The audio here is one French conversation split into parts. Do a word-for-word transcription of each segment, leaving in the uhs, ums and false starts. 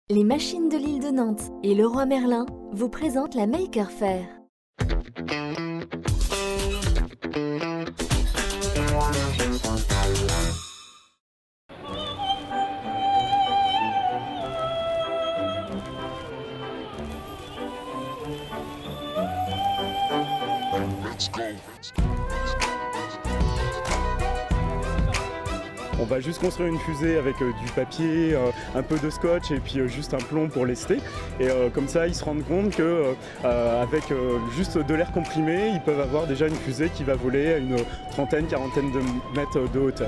Les machines de l'île de Nantes et Leroy Merlin vous présentent la Maker Faire. On va juste construire une fusée avec euh, du papier, euh, un peu de scotch et puis euh, juste un plomb pour lester. Et euh, comme ça, ils se rendent compte que euh, avec euh, juste de l'air comprimé, ils peuvent avoir déjà une fusée qui va voler à une trentaine, quarantaine de mètres de hauteur.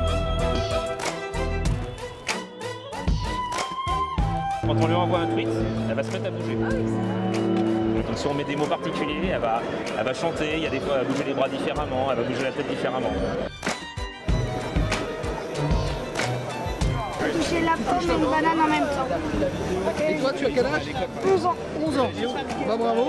Quand on lui envoie un tweet, elle va se mettre à bouger. Donc si on met des mots particuliers, elle va, elle va chanter, il y a des fois elle va bouger les bras différemment, elle va bouger la tête différemment. Toucher la pomme et une banane en même temps. Et toi, tu as quel âge? onze ans. onze ans. Bah bravo.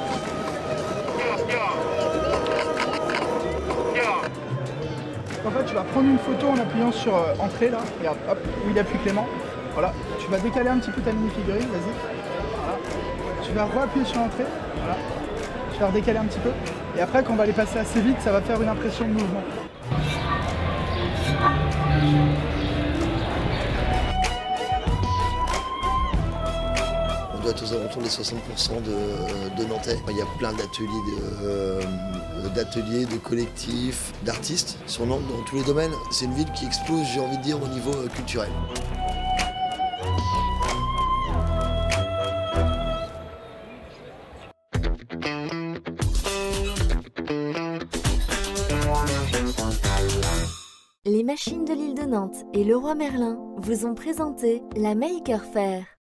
En fait, tu vas prendre une photo en appuyant sur euh, Entrée, là. Regarde, hop, où il appuie Clément. Voilà. Tu vas décaler un petit peu ta mini-figurine, vas-y. Voilà. Tu vas re-appuyer sur Entrée. Voilà. Tu vas redécaler un petit peu. Et après, quand on va les passer assez vite, ça va faire une impression de mouvement. On doit être aux alentours des soixante pour cent de, de Nantais. Il y a plein d'ateliers, de, euh, d'ateliers, de collectifs, d'artistes sur Nantes dans tous les domaines. C'est une ville qui explose, j'ai envie de dire, au niveau euh, culturel. Les machines de l'île de Nantes et Leroy Merlin vous ont présenté la Maker Faire.